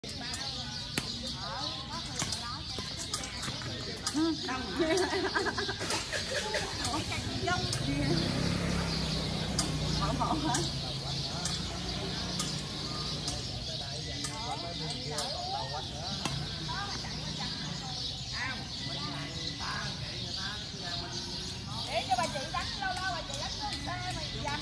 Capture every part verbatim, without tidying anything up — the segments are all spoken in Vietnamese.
Bỏ bỏ hết. Để cho bà chị đánh, lâu lâu bà chị đánh lên xe mà dằn.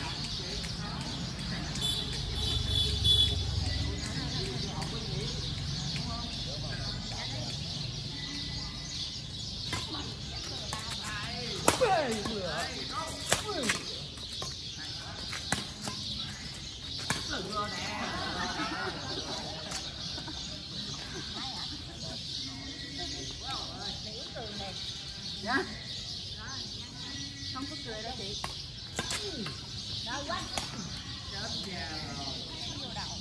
Dạ. Không có cười đâu chị. Đau quá. Chết già rồi. Vô đầu.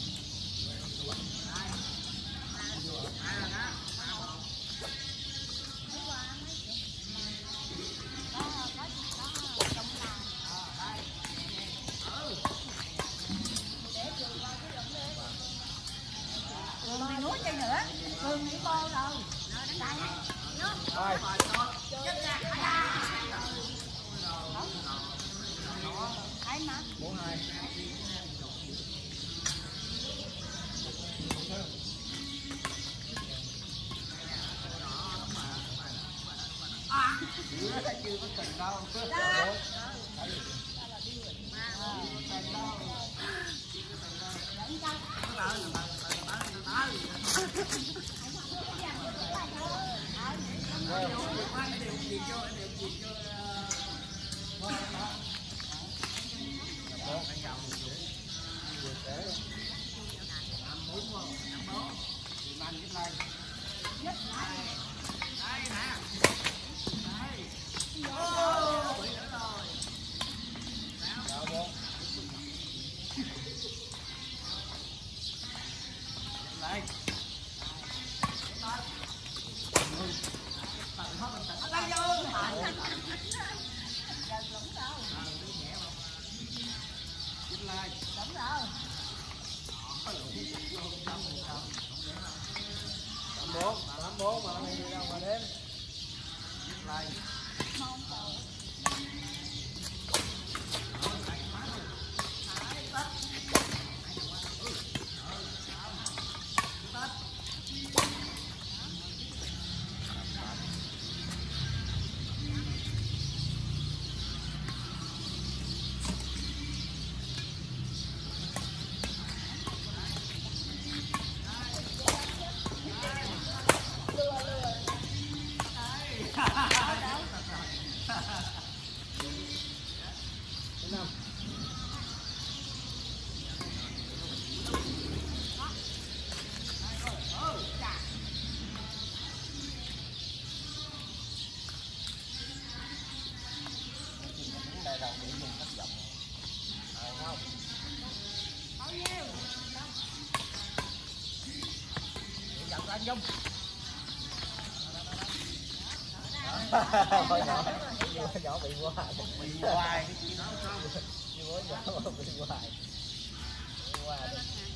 Đây. Đây là đó. Cường thì nuốt chơi nữa. Cường nghĩ cô rồi. Đánh đại này. Rồi. Hai má. Bốn hai. À. Chưa có tình đâu. Bốn, tám bốn mà đi đâu mà đếm. Lại. Dung. Thôi nhỏ, nhỏ bị hoài, bị hoài cái chị nói không? Chị mới nhỏ bị hoài, bị hoài.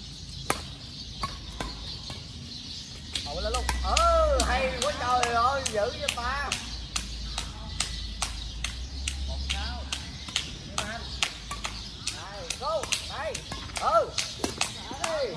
Ủa lên luôn, ừ hay quá trời ơi, giữ cho ta. Một sáu, năm anh, này, go, này, ừ, đây.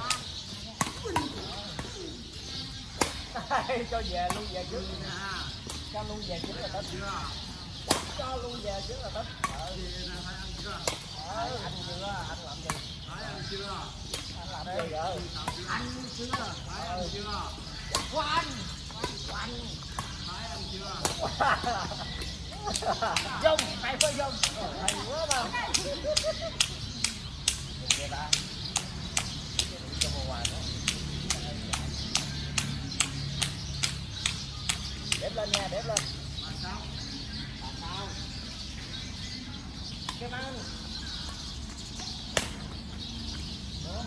Cho về luôn về trước, cho luôn về trước là thích, cho luôn về trước là thích. Ờ. Ờ, anh chưa, anh làm gì? Anh chưa. Anh làm gì vậy? Anh chưa, phải anh chưa. Quanh, quanh, phải anh chưa. Dung, hay quá Dung, hay quá mà. Vậy ta, cho một ngoài nữa. Đếm lên nha, đếm lên. Bà sao? Bà sao? Cái băng. Đó.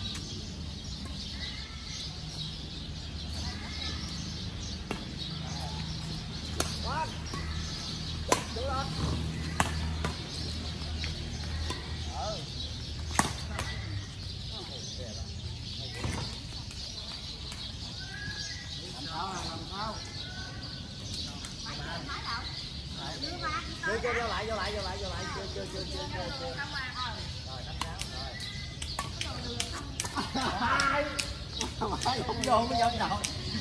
One. Đứng lên. Ừ. chưa vô lại vô lại vô lại vô lại chưa chưa chưa chưa chưa chưa rồi năm sáu rồi không vô mới vô đầu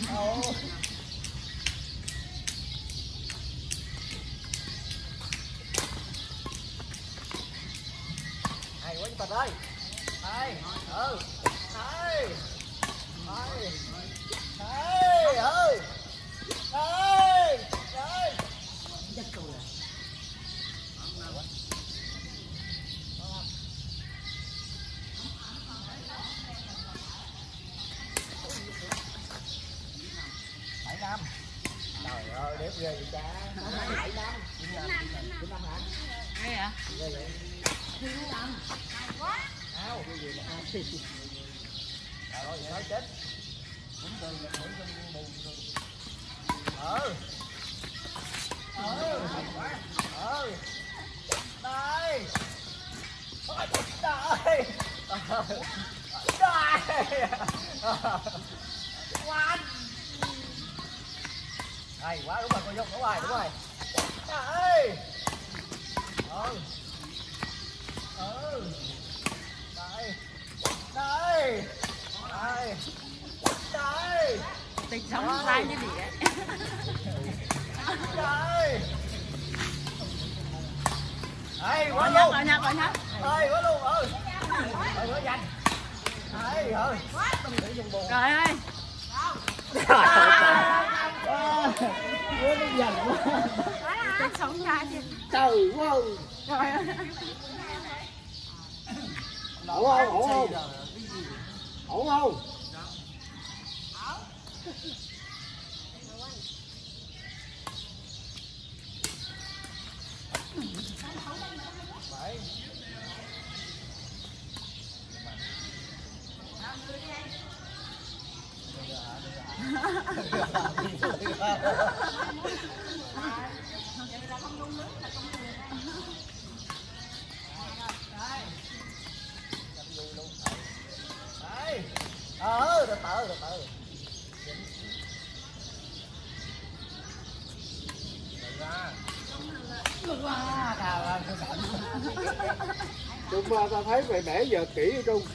hay quá chúng ta ơi hay ừ hay hay hay ơi ơi ơi chắc tôi à bảy năm trời ơi đếm ghê vậy cha bảy năm chín năm hả hay hả ghê vậy chín năm hay quá áo cái gì mà trời ơi vậy nói chết cũng từ một mũi trong bùn rồi ừ ừ ừ đây ôi trời trời quá hay quá đúng rồi cô Dung đúng rồi đúng rồi trời ơi ừ ừ đây đây đây đây Tình sống sai như gì đấy. đây đây quá Nhắc luôn rồi nhắc rồi nhắc ơi quá luôn ừ ơi quá nhanh đây ơi trời ơi trời ơi nó dần quá tình sống sai chứ trời quá trời ơi ổn không ổn không ổn không ờ từ từ từ từ Trung ba ta thấy mày bẻ giờ kỹ vậy Trung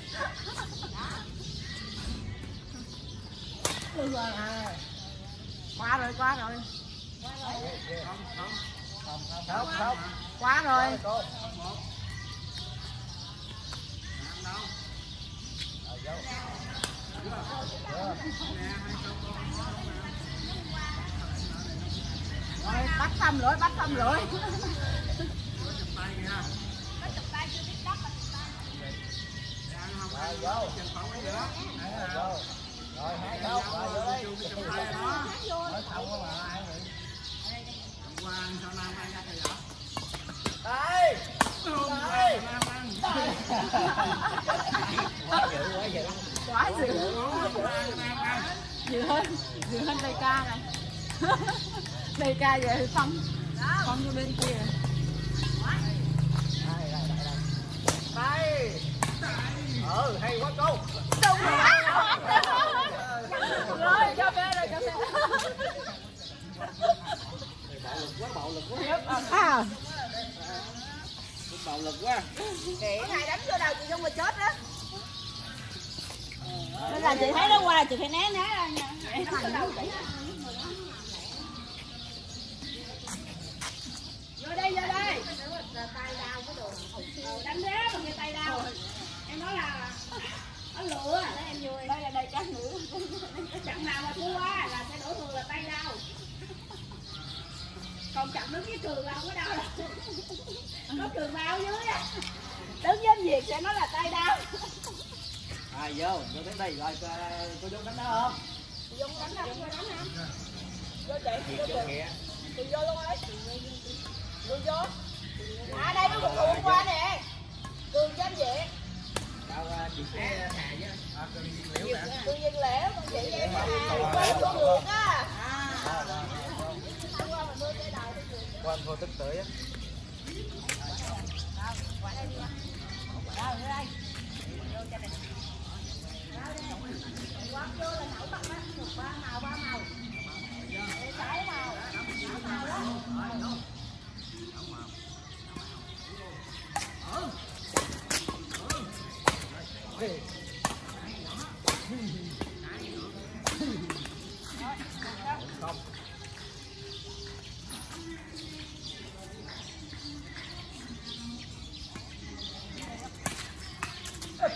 qua rồi qua rồi không không quá rồi rồi bắt xong rồi bắt xong rồi rồi vô vô rồi hai đâu rồi vô đây nói xong mà ai vậy đây đây quá dữ quá dữ quá dữ dữ hơn dữ hơn đây ca này đây ca về xong xong cho bên kia đây đây đây đây ừ hay quá cô đúng rồi cho bé rồi cho bé bạo lực quá bạo lực quá à bạo lực quá để hai đánh vô đầu chị Dung mà chết đó nên là chị thấy nó qua chị phải né né ra nha vô đây vô đây tay đau có đồ đánh đá bằng cái tay đau em nói là nó lựa đó em vui đây là đây chắc nữa trận nào mà thua là sẽ đổ thừa là tay đau còn trận đứng với trường là không có đau đâu có trường bao dưới á đứng với Việt sẽ nói là tay đau ai vô vô tới đây rồi cô Dung đánh đó không chị Dung đánh đâu vô đánh không vô chị vô chị chị vô luôn ấy vô vô à đây nó một người hôm qua nè cường cho anh Việt đâu chị sẽ Hà với à, cường Viên Liễu nè cường Viên Liễu con chị với Hà quay vô ngược á quan vô tức tới á quán vô là nấu bằng ba màu ba màu sáu màu sáu màu đó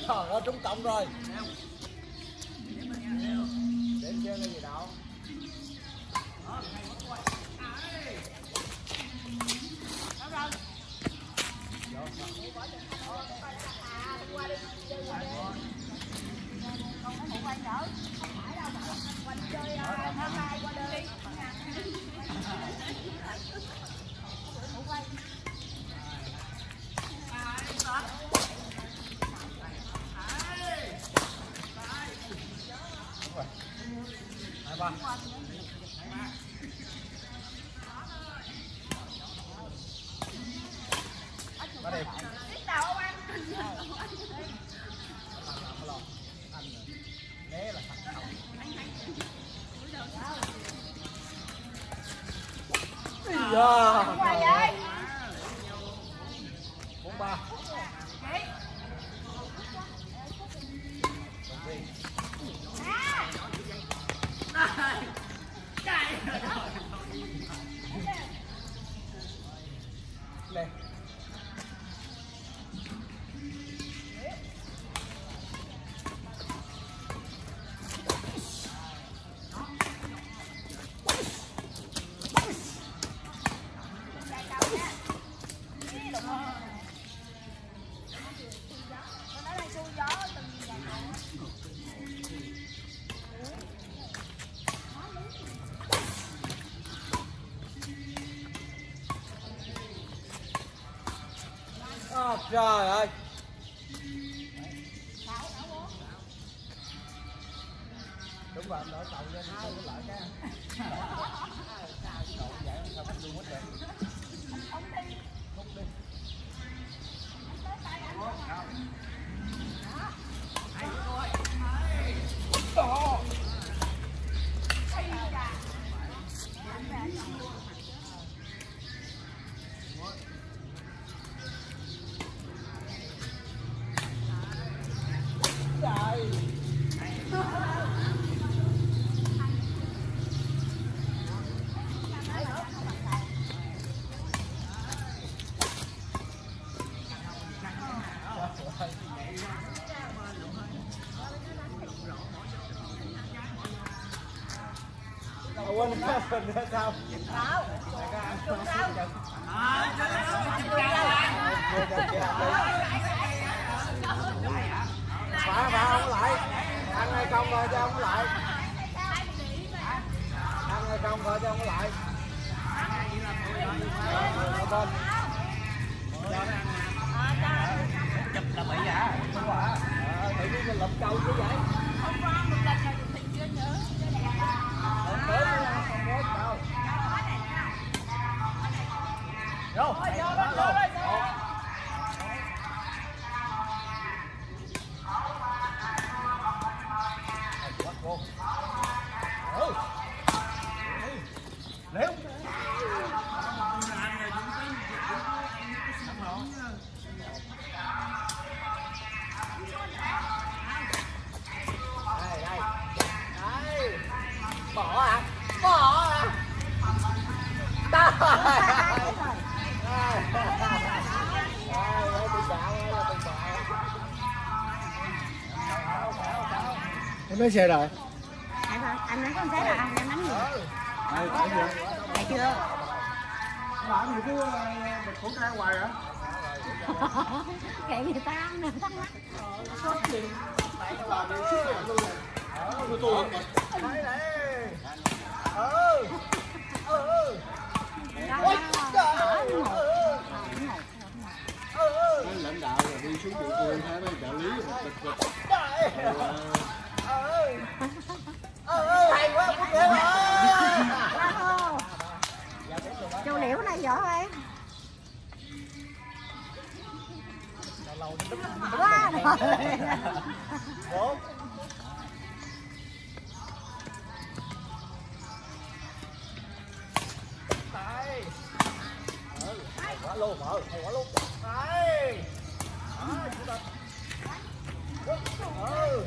Trời ơi, trúng cộng rồi. Để chơi cái gì đâu. Hai ba. Ba đi. Né là sạch đầu. Dạ. Bốn ba. Lên. À, trời ơi. Đúng rồi, đổi cầu lên hai cái lợi cái. Cậu vậy sao bắt luôn hết rồi. Hút đi. Đó. Quên mình ra sao? Sao? Phá phá không lại. Ăn hay không rồi cho không lại. Ăn hay không rồi cho không lại. Bên. Chụp là bị hả? Đúng rồi. Ờ, tự nhiên mình lụm câu chứ vậy. Không có một lần nào được thịt chưa nhớ. Không bớt nữa, không bớt đâu. Vô, vô lên, vô lên. Quá cô. Ừ. Léo. Đây, đây. Đây. Bỏ à? Bỏ à? Đó. Em nói xe rồi. Anh anh nói con thế là anh em đánh gì? Đây, phải chưa? Phải chưa? Làm gì cứ bật khẩu trang hoài hả? Kệ người ta ăn nè, thắc mắc. Có gì? Làm đi xích miệng luôn rồi. Ờ, tôi tôi không đây này. Ừ. Ừ. Ôi trời. Ừ. Lãnh đạo rồi đi xuống địa phương thấy mấy trợ lý bịch bịch bịch. Trời. Ừ. Ừ, hay quá Phúc Liễu ơi. Chú Liễu này giỏi em. Quá rồi. Bốn. Đây. Ừ, hay quá luôn, ừ, hay quá luôn. Đây. Đó, chúng ta. Ừ.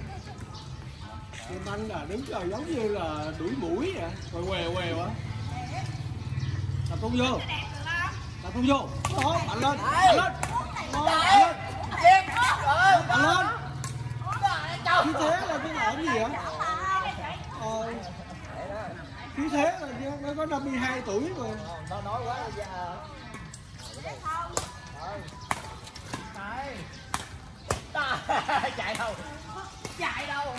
Kim Anh là đứng rồi giống như là đuổi mũi vậy, quèo quèo quèo á. Tập trung vô. Tập trung vô. Đó, mạnh lên, mạnh lên. Mạnh lên. Em. Ừ. Anh lên. Khí thế là cái làm gì vậy? Ờ. Khí thế là nó có năm mươi hai tuổi rồi. Nó nói quá giờ. Đây. Chạy đâu? Chạy đâu?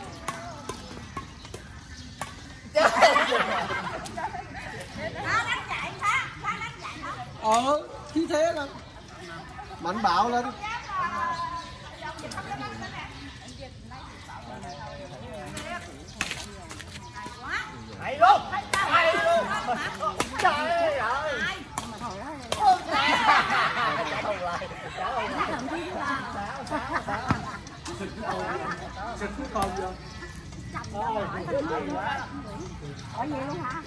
Nó đánh chạy phá, phá đánh chạy hả? Ờ, khí thế là mạnh bạo lên. Hay luôn, hay luôn. Trời ơi. Ôi trời. Trả thù lại, trả thù lại. Sáu, sáu, sáu. Xịt cái con, xịt cái con vô. Ôi, hay quá. Ở vậy luôn hả?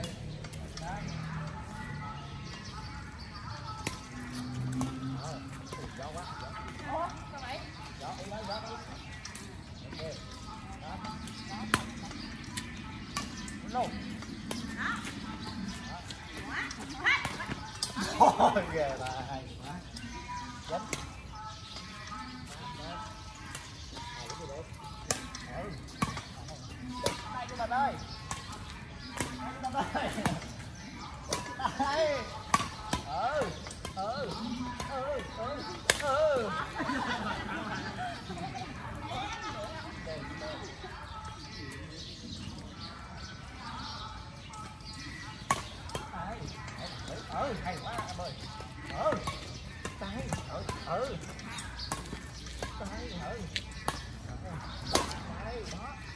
Ôi ghê bà hay quá. Dính. Đây của mình ơi. Đây của mình ơi. Đây. Ừ. Ừ. Ừ. Ừ. Ừ. Ừ, hay quá em ơi. Ừ. Đây, ừ, ừ. Đây, ừ. Đây, đó.